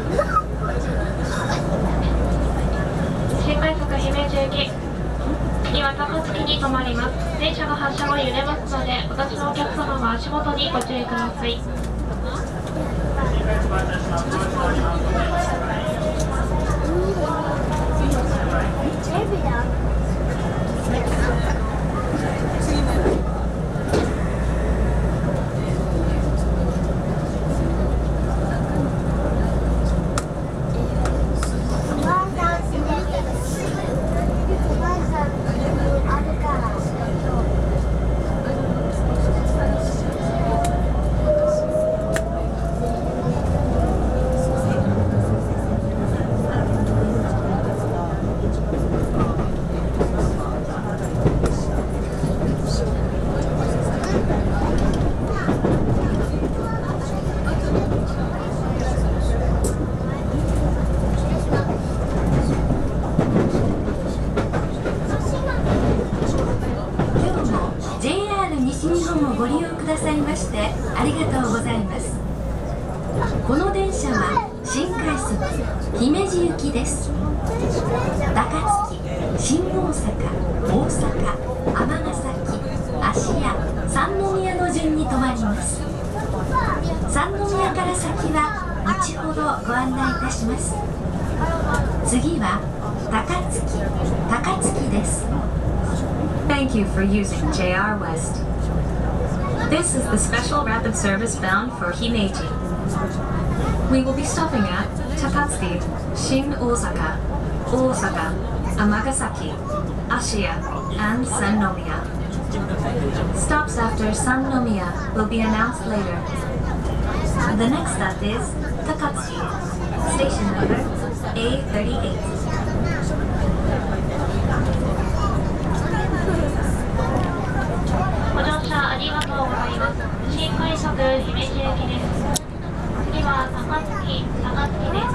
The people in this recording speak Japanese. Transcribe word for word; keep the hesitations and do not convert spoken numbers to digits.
新快速姫路行き次は高槻に停まります。電車が発車後揺れますので、お立ちのお客様は足元にご注意ください。 西日本をご利用くださいましてありがとうございます。この電車は新快速姫路行きです。高槻、新大阪、大阪、尼崎、芦屋、三宮の順に停まります。三宮から先は後ほどご案内いたします。次は高槻、高槻です。 Thank you for using J R West. This is the special rapid service bound for Himeji. We will be stopping at Takatsuki, Shin Osaka, Osaka, Amagasaki, Ashiya, and Sannomiya. Stops after Sannomiya will be announced later. The next stop is Takatsuki, station number A thirty-eight. ご乗車ありがとうございます。新快速姫路行きです。次は高槻、高槻です。